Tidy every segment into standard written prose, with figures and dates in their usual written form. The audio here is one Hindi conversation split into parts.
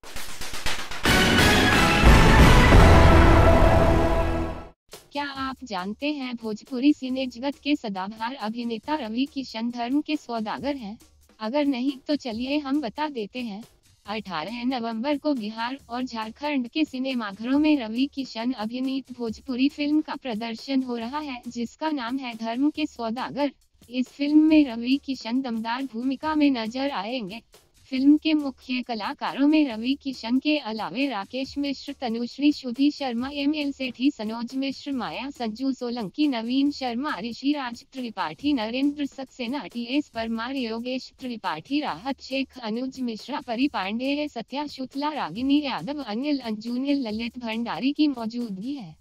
क्या आप जानते हैं भोजपुरी सिने जगत के सदाबहार अभिनेता रवि किशन धर्म के सौदागर हैं? अगर नहीं तो चलिए हम बता देते हैं। 18 नवंबर को बिहार और झारखंड के सिनेमाघरों में रवि किशन अभिनीत भोजपुरी फिल्म का प्रदर्शन हो रहा है, जिसका नाम है धर्म के सौदागर। इस फिल्म में रवि किशन दमदार भूमिका में नजर आएंगे। फिल्म के मुख्य कलाकारों में रवि किशन के अलावे राकेश मिश्र, तनुश्री, श्रुति शर्मा, एम.एल. सेठी, सनोज मिश्र, माया, संजू सोलंकी, नवीन शर्मा, ऋषि राज त्रिपाठी, नरेंद्र सक्सेना, टी.एस. परमार, योगेश त्रिपाठी, राहत शेख, अनुज मिश्रा, परी पांडे, सत्या शुक्ला, रागिनी यादव, अनिल अंजुने, ललित भंडारी की मौजूदगी है।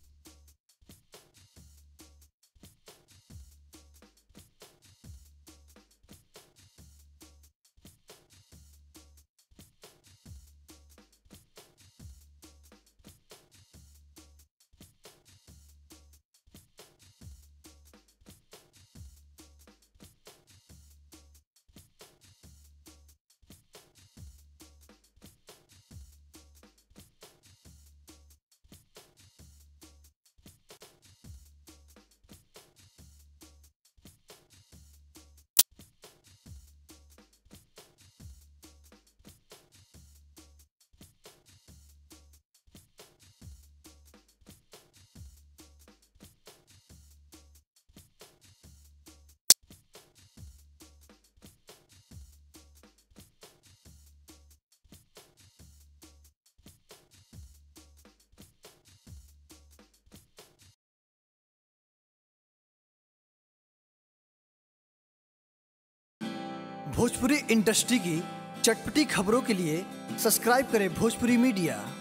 भोजपुरी इंडस्ट्री की चटपटी खबरों के लिए सब्सक्राइब करें भोजपुरी मीडिया।